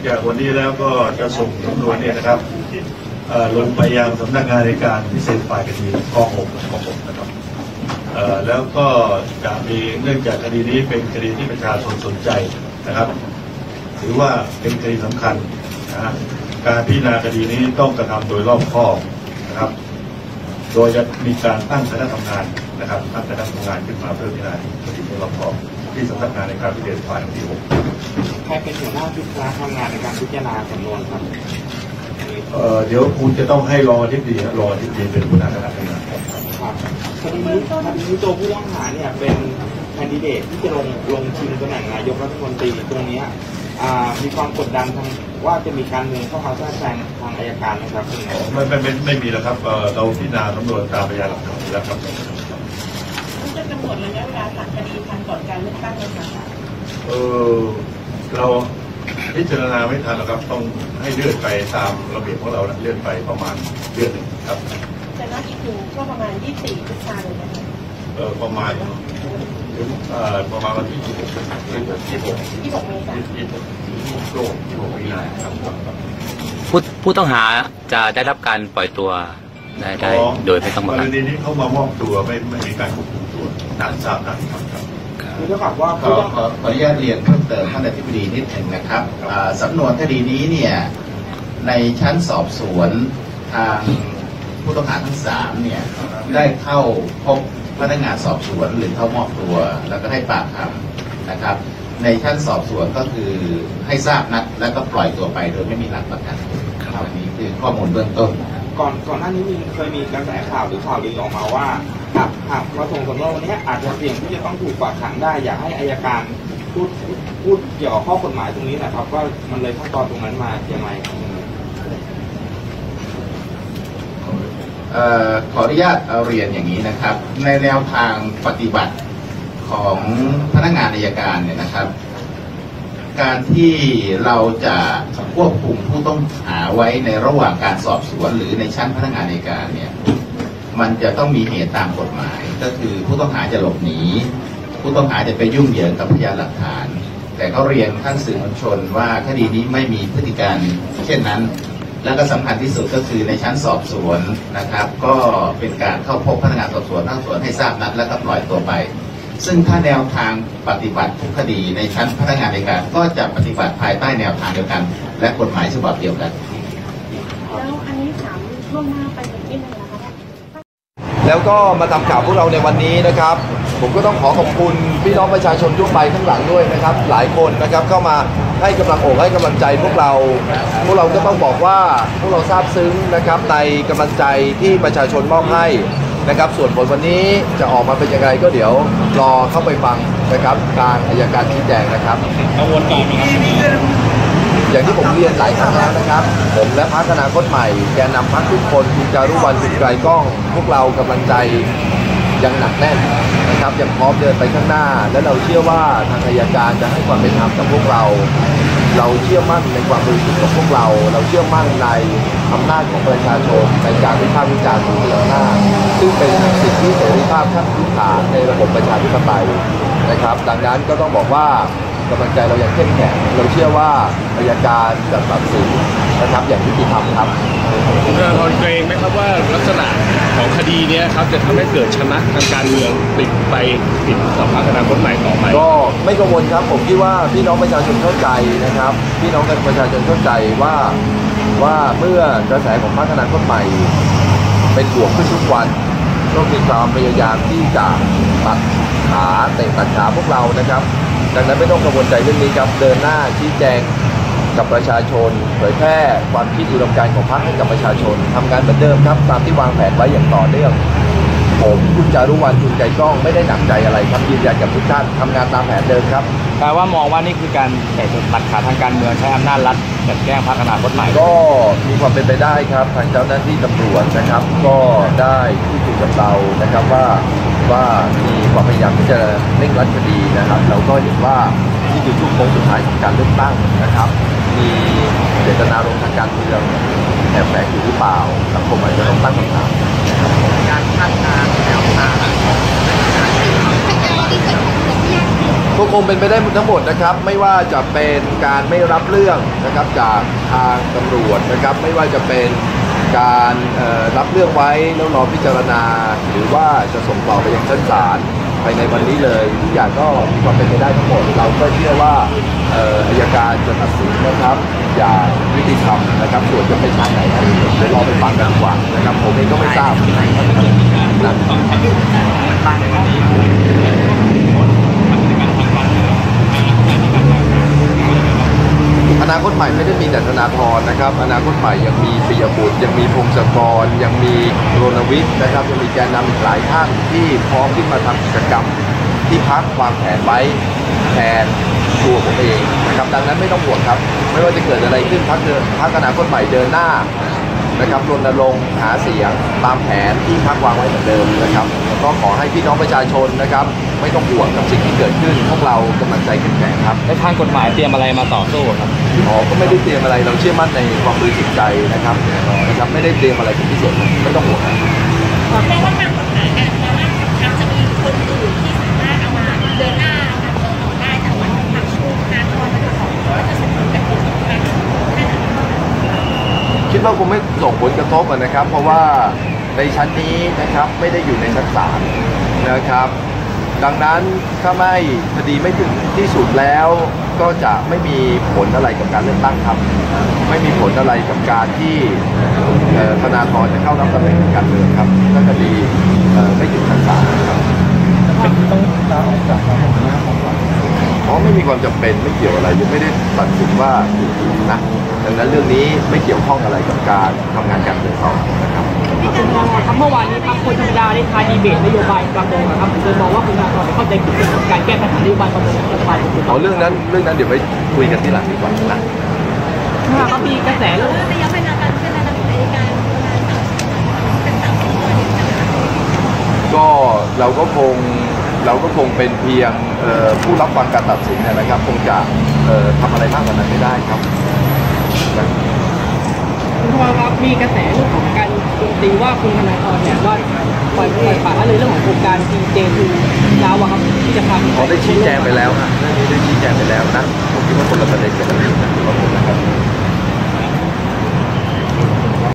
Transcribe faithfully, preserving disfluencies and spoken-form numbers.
จากวันนี้แล้วก็จะส่งสำนวนเนี่ยนะครับลงไปยังสำนักงานในการพิเศษฝ่ายคดีกองหกกองหกนะครับแล้วก็จะมีเนื่องจากคดีนี้เป็นคดีที่ประชาชนสนใจนะครับถือว่าเป็นคดีสำคัญนะการพิจารณาคดีนี้ต้องกระทำโดยรอบคอบนะครับโดยจะมีการตั้งคณะทำงานนะครับตั้งคณะทำงานขึ้นมาเพื่อพิจารณาคดีโดยรอบคอบที่สำนักงานในการพิจารณาฝ่ายคดีหกใครเป็นหัวหน้าชุดคณะทำงานในการพิจารณาสำนวนครับเอ่อเดี๋ยวคุณจะต้องให้รองอธิบดีรองอธิบดีเป็นหัวหน้าคณะทำงานครับคดีนี้คดีนี้ตัวผู้ต้องหาเนี่ยเป็นแคนดิเดตที่จะลงลงชิงตำแหน่งนายกรัฐมนตรีตรงนี้มีความกดดันทางว่าจะมีการเมืองเข้ามาแทรกแซงทางอัยการนะครับไม่ไม่ไม่ไม่มีแล้วครับเราพิจารณาสำนวนตามพยานหลักฐานแล้วครับจะกำหนดระยะเวลาสั่งคดีทันก่อนการเลือกตั้งเลยค่ะเออเราพิจารณาไม่ทันแล้วครับต้องให้เลื่อนไปตามระเบียบของเราเลื่อนไปประมาณเดือนหนึ่งครับแต่นัดอีกถึงก็ประมาณยี่สิบสี่พฤษภาคมนะคะเออประมาณถึงเอ่อประมาณวันที่ยี่สิบหกยี่สิบหกยี่สิบหกยี่สิบหกเมษายนยี่สิบหกโลกยี่สิบหกมีนาครับผู้ผู้ต้องหาจะได้รับการปล่อยตัวได้ได้โดยไม่ต้องประกันกรณีนี้เขามามอบตัวไม่ไม่มีการควบคุมตัวตามทราบนั้นครับคือเท่ากับว่าขอขออนุญาตเรียนเพิ่มเติมท่านอธิบดีนิดหนึ่งนะครับสำนวนคดีนี้เนี่ยในชั้นสอบสวนทางผู้ต้องหาทั้งสามเนี่ยได้เข้าพบพนักงานสอบสวนหรือเข้ามอบตัวแล้วก็ให้ปากคำนะครับในชั้นสอบสวนก็คือให้ทราบนัดแล้วก็ปล่อยตัวไปโดยไม่มีหลักประกันอันนี้คือข้อมูลเบื้องต้นก่อนก่อนหน้านี้มีเคยมีกระแสข่าวหรือข่าวลือออกมาว่าหากหากมาส่งสำนวนวันนี้อาจจะเสี่ยงที่จะต้องถูกฝากขังได้อยากให้อัยการพูดพูดเกี่ยวกับข้อกฎหมายตรงนี้นะครับว่ามันเลยขั้นตอนตรงนั้นมาอย่างไรครับขออนุญาตเรียนอย่างนี้นะครับในแนวทางปฏิบัติของพนักงานอัยการเนี่ยนะครับการที่เราจะควบคุมผู้ต้องหาไว้ในระหว่างการสอบสวนหรือในชั้นพนักงานอัยการเนี่ยมันจะต้องมีเหตุตามกฎหมายก็คือผู้ต้องหาจะหลบหนีผู้ต้องหาจะไปยุ่งเหยิงกับพยานหลักฐานแต่เขาเรียนท่านสื่อมวลชนว่าคดีนี้ไม่มีพฤติการเช่นนั้นแล้วก็สำคัญที่สุดก็คือในชั้นสอบสวนนะครับก็เป็นการเข้าพบพนักงานสอบสวนทั้งสวนให้ทราบนัดแล้วก็ปล่อยตัวไปซึ่งถ้าแนวทางปฏิบัติทุกคดีในชั้นพนักงานอัยการก็จะปฏิบัติภายใต้แนวทางเดียวกันและกฎหมายฉบับเดียวกันแล้วอันนี้ถามล่วงหน้าไปนิดนึงนะคะแล้วก็มาทำข่าวพวกเราในวันนี้นะครับผมก็ต้องขอขอบคุณพี่น้องประชาชนทั่วไปข้างหลังด้วยนะครับหลายคนนะครับเข้ามาให้กำลังอกให้กำลังใจพวกเราพวกเราก็ต้องบอกว่าพวกเราซาบซึ้งนะครับในกำลังใจที่ประชาชนมอบให้นะครับส่วนผลวันนี้จะออกมาเป็นยังไงก็เดี๋ยวรอเข้าไปฟังนะครับการอัยการชี้แจงนะครับกังวลใจไหมครับอย่างที่ผมเรียนหลายครั้งแล้วนะครับผมและพรรคอนาคตใหม่แกนนำพรรคทุกคนคุณจารุวรรณ คุณไกรก้องพวกเรากำลังใจยังหนักแน่นนะครับยังพร้อมเดินไปข้างหน้าและเราเชื่อว่าทางอัยการจะให้ความเป็นธรรมกับพวกเราเราเชื่อมั่นในความบริสุทธิ์ของพวกเราเราเชื่อมั่นในอำนาจของประชาชนในการวิพากษ์วิจารณ์ผู้มีอำนาจซึ่งเป็นสิทธิเสรีภาพขั้นพื้นฐานในระบบประชาธิปไตยนะครับดังนั้นก็ต้องบอกว่ากำลังใจเรายังเข้มแข็งเราเชื่อว่าอัยการจะตัดสินนะครับอย่างยุติธรรมครับคุณธนาธรเกรงไหมครับว่าลักษณะของคดีนี้ครับจะทำให้เกิดชนะทางการเมืองติดไปติดต่อพรรคอนาคตใหม่ต่อไปก็ไม่กังวลครับผมคิดว่าพี่น้องประชาชนเข้าใจนะครับพี่น้องประชาชนเข้าใจว่าว่าเมื่อกระแสของพรรคอนาคตใหม่เป็นบวกขึ้นทุกวันต้องมีความพยายามที่จะตัดขาเตะตัดขาพวกเรานะครับดังนั้นไม่ต้องกังวลใจเรื่องนี้ครับเดินหน้าชี้แจงกับประชาชนเผยแพร่ความคิดอุดมการณ์ของพรรคให้กับประชาชนทำงานเหมือนเดิมครับตามที่วางแผนไว้อย่างต่อเนื่องผมคุณจารุวรรณ คุณไกรก้องไม่ได้หนักใจอะไรครับยืนยันกับทุกท่านทำงานตามแผนเดิมครับแปลว่ามองว่านี่คือการแตะตัดขาทางการเมืองใช้อำนาจรัฐจัดแกล้งพรรคอนาคตใหม่ก็มีความเป็นไปได้ครับทางเจ้าหน้าที่ตำรวจนะครับก็ได้พูดคุยกับเรานะครับว่าว่ามีความพยายามที่จะเร่งรัดคดีนะครับเราก็เห็นว่านี่คือช่วงโค้งสุดท้ายของการเลือกตั้งนะครับมีเจตนารมณ์ทางการเมืองแอบแฝงอยู่หรือเปล่าสังคมอาจจะต้องตั้งคำถามการพัฒนาแนวทางก็คงเป็นไปได้ทั้งหมดนะครับ ไม่ว่าจะเป็นการไม่รับเรื่องนะครับจากทางตำรวจนะครับ ไม่ว่าจะเป็นการรับเรื่องไว้แล้วรอพิจารณาหรือว่าจะส่งต่อไปยังชั้นศาลภายในวันนี้เลยทุกอย่างก็มีความเป็นไปได้ทั้งหมดเราก็เชื่อว่าอัยการจะตัดสินนะครับอย่างยุติธรรมนะครับส่วนจะเป็นทางไหนนั้นเดี๋ยวรอไปฟังกันดีกว่านะครับผมเองก็ไม่ทราบอนาคตใหม่ไม่ได้มีแต่ธนาธรนะครับอนาคตใหม่ยังมีปิยบุตรยังมีพงศกรยังมีโรณวิทย์นะครับยังมีแกนนำอีกหลายท่านที่พร้อมที่มาทำกิจกรรมที่พรรควางแผนไว้แทนตัวผมเองนะครับดังนั้นไม่ต้องห่วงครับไม่ว่าจะเกิดอะไรขึ้นพรรคเดินพรรคอนาคตใหม่เดินหน้านะครับรณรงค์หาเสียงตามแผนที่พรรควางไว้เหมือนเดิมนะครับก็ขอให้พี่น้องประชาชนนะครับไม่ต้องห่วงกับสิ่งที่เกิดขึ้นพวกเรากำลังใจเข้มแข็งครับในทางกฎหมายเตรียมอะไรมาต่อสู้ครับอ๋อก็ไม่ได้เตรียมอะไรเราเชื่อมั่นในความบริสุทธิ์ใจนะครับนะครับไม่ได้เตรียมอะไรเป็นพิเศษไม่ต้องห่วงครับขอแจ้งว่าทางกฎหมายเนี่ยแม้ว่าทางจะมีคนอื่นที่สามารถเอามาเดินหน้าทางเดินต่อได้แต่ว่าทางชูนาทรจะส่งผลจะส่งผลกระทบกับการคิดว่าคงไม่ส่งผลกระทบนะครับ เพราะว่าในชั้นนี้นะครับไม่ได้อยู่ในชั้นศาลนะครับดังนั้นถ้าไม่คดีไม่ถึงที่สุดแล้วก็จะไม่มีผลอะไรกับการเลือกตั้งครับไม่มีผลอะไรกับการที่ธนาธรจะเข้ารับตำแหน่งการเมืองครับถ้าคดีไม่ถึงชั้นศาลครับต้องลาออกจากการเป็นหัวหน้าของเราเพราะไม่มีความจำเป็นไม่เกี่ยวอะไรยังไม่ได้ตัดสินว่าถูกผิดนะดังนั้นเรื่องนี้ไม่เกี่ยวข้องอะไรกับการทำงานการเมืองต่อนะครับอาจารย์มองครับเมื่อวานนี้พรรคคนธรรมดาได้ทายดีเบตนโยบายประมงนะครับโดยมองว่าคุณธนาธรเข้าใจผิดเกี่ยวกับการแก้ปัญหานโยบายประมงรัฐบาลเอาเรื่องนั้นเรื่องนั้นเดี๋ยวไปคุยกันที่หลังดีกว่านะถ้าเขามีกระแสเรื่องระยะเวลาการพิจารณาของอัยการเป็นสามสิบวันก็เราก็คงเราก็คงเป็นเพียงผู้รับฟังการตัดสินนะครับคงจะทำอะไรมากกว่านั้นไม่ได้ครับคุณพ่อครับมีกระแสเรื่องของการโจมตีว่าคุณธนาธรเนี่ยว่าปล่อยปล่อยปละละเลยเรื่องของโครงการทีเจทูยาวครับที่จะทำขอได้ชี้แจงไปแล้วนะได้ชี้แจงไปแล้วนะผมคิดว่าคนละประเด็นกันนะขอบคุณนะครับ